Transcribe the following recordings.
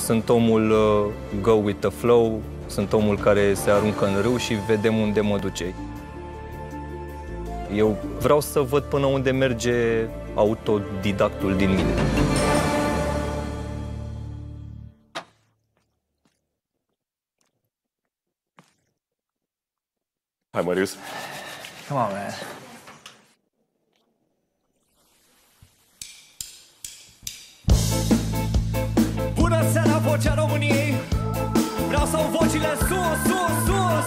Sunt omul go with the flow, sunt omul care se aruncă în râu și vedem unde mă duce. Eu vreau să văd până unde merge autodidactul din mine. Hi, Marius. Come on, man. Bună seara, Vocea României! Vreau să au vocile sus, sus, sus!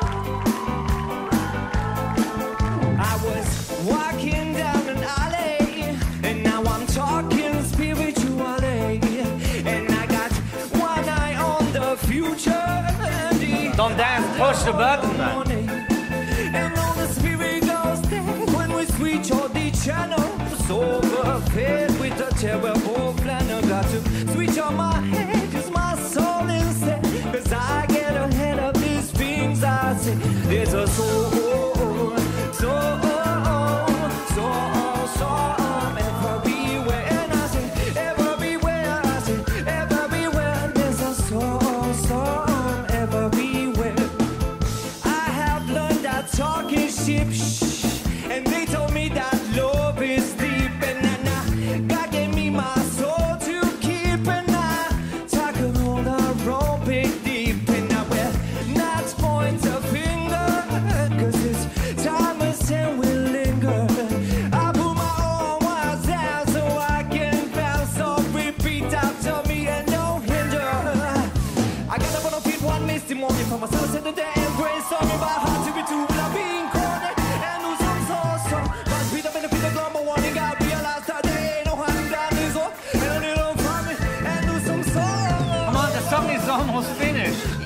I was walking down an alley and now I'm talking spiritually and I got one eye on the future. Don't dance, push the button, man. And all the spirit goes dead when we switch all the channels overfed with a terrible plan. I got to switch on my head, use my soul instead, cause I get ahead of these things I say. There's a soul, soul, soul, soul, everywhere. And I say, everywhere, I say, everywhere. There's a soul, soul, everywhere. I have learned that talking ship, and they told me that love is deep, and God gave me my soul to keep, and I tackle all the wrong big deep, and I will not point a finger, cause this time is and will linger. I put my own words down so I can bounce off, repeat after me and no hinder. I got up on my feet one misty morning for myself, said that they embrace on me by heart to be too will I being cornered and lose some so but beat up in the feet of global warning. I realized that there ain't no hiding down this up and I need to find me and do some soul. Come on, the song is almost finished.